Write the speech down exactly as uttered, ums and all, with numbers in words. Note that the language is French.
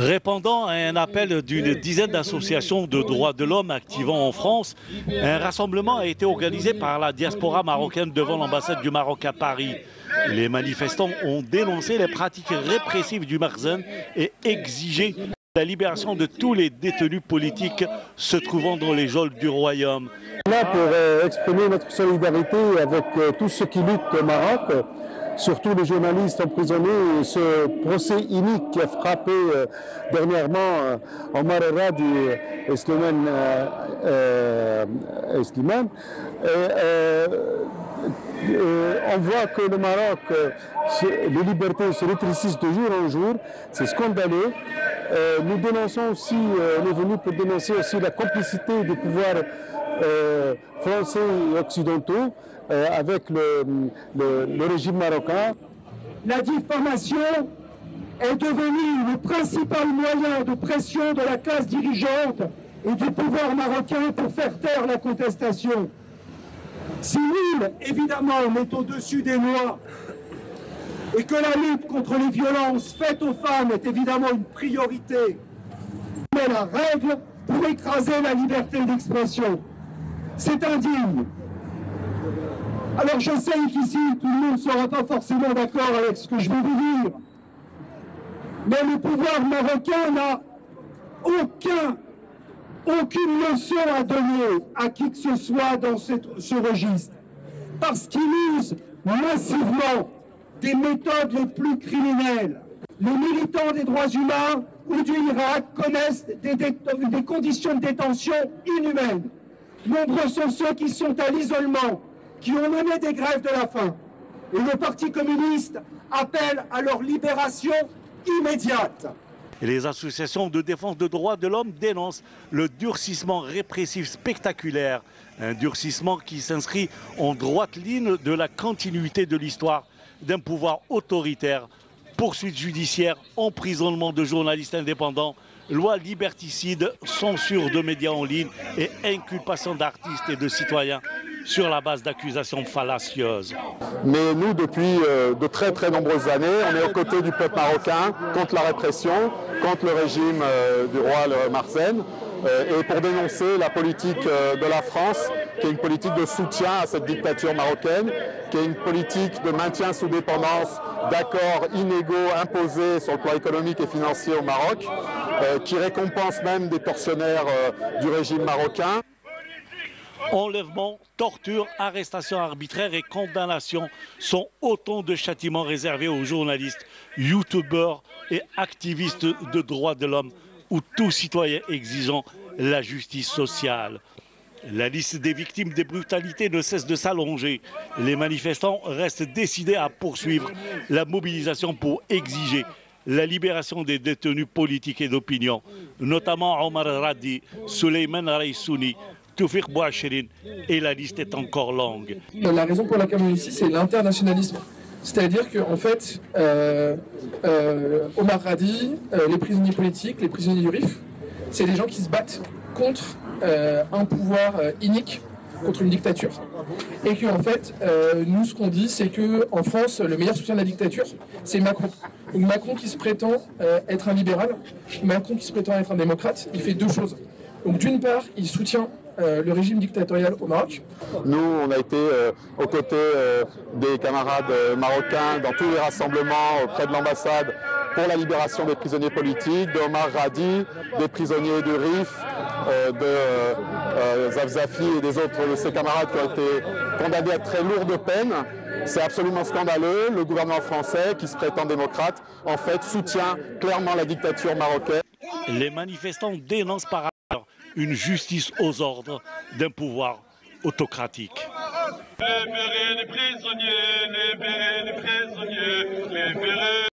Répondant à un appel d'une dizaine d'associations de droits de l'homme activant en France, un rassemblement a été organisé par la diaspora marocaine devant l'ambassade du Maroc à Paris. Les manifestants ont dénoncé les pratiques répressives du Marzen et exigé la libération de tous les détenus politiques se trouvant dans les geôles du royaume. Là pour euh, exprimer notre solidarité avec euh, tous ceux qui luttent au Maroc, surtout les journalistes emprisonnés, ce procès inique qui a frappé euh, dernièrement euh, Omar Radi et Slimane euh, euh, Slimane. Et, euh, euh, on voit que le Maroc, euh, les libertés se rétrécissent de jour en jour, c'est scandaleux. Euh, nous dénonçons aussi, euh, on est venu pour dénoncer aussi la complicité des pouvoirs euh, français et occidentaux euh, avec le, le, le régime marocain. La diffamation est devenue le principal moyen de pression de la classe dirigeante et du pouvoir marocain pour faire taire la contestation. Si nul, évidemment, n'est au-dessus des lois et que la lutte contre les violences faites aux femmes est évidemment une priorité, mais la règle pour écraser la liberté d'expression, c'est indigne. Alors je sais qu'ici, tout le monde ne sera pas forcément d'accord avec ce que je vais vous dire, mais le pouvoir marocain n'a aucun, aucune leçon à donner à qui que ce soit dans cette, ce registre, parce qu'il use massivement des méthodes les plus criminelles. Les militants des droits humains ou du Irak connaissent des, des, des conditions de détention inhumaines. Nombreux sont ceux qui sont à l'isolement, qui ont mené des grèves de la faim. Et le Parti communiste appelle à leur libération immédiate. Les associations de défense des droits de l'homme dénoncent le durcissement répressif spectaculaire, un durcissement qui s'inscrit en droite ligne de la continuité de l'histoire d'un pouvoir autoritaire, poursuites judiciaires, emprisonnement de journalistes indépendants, loi liberticide, censure de médias en ligne et inculpation d'artistes et de citoyens sur la base d'accusations fallacieuses. Mais nous, depuis euh, de très très nombreuses années, on est aux côtés du peuple marocain contre la répression, contre le régime euh, du roi le Marzen, euh, et pour dénoncer la politique euh, de la France, qui est une politique de soutien à cette dictature marocaine, qui est une politique de maintien sous dépendance d'accords inégaux imposés sur le plan économique et financier au Maroc, euh, qui récompense même des tortionnaires euh, du régime marocain. Enlèvement, torture, arrestation arbitraire et condamnation sont autant de châtiments réservés aux journalistes, youtubeurs et activistes de droits de l'homme ou tout citoyen exigeant la justice sociale. La liste des victimes des brutalités ne cesse de s'allonger. Les manifestants restent décidés à poursuivre la mobilisation pour exiger la libération des détenus politiques et d'opinion, notamment Omar Radi, Souleymane Raïsouni, Toufik Bouachirine, et la liste est encore longue. La raison pour laquelle on est ici, c'est l'internationalisme. C'est-à-dire qu'en fait, euh, euh, Omar Radi, euh, les prisonniers politiques, les prisonniers du R I F, c'est des gens qui se battent contre euh, un pouvoir euh, inique, contre une dictature. Et que en fait, euh, nous ce qu'on dit, c'est que en France, le meilleur soutien de la dictature, c'est Macron. Donc Macron qui se prétend euh, être un libéral, Macron qui se prétend être un démocrate, il fait deux choses. Donc d'une part, il soutient euh, le régime dictatorial au Maroc. Nous, on a été euh, aux côtés euh, des camarades euh, marocains dans tous les rassemblements auprès de l'ambassade pour la libération des prisonniers politiques, d'Omar Radi, des prisonniers du R I F, euh, de euh, Zafzafi et des autres de ses camarades qui ont été condamnés à très lourdes peines. C'est absolument scandaleux. Le gouvernement français, qui se prétend démocrate, en fait soutient clairement la dictature marocaine. Les manifestants dénoncent par ailleurs une justice aux ordres d'un pouvoir autocratique. Libérez les prisonniers, libérez les prisonniers, libérez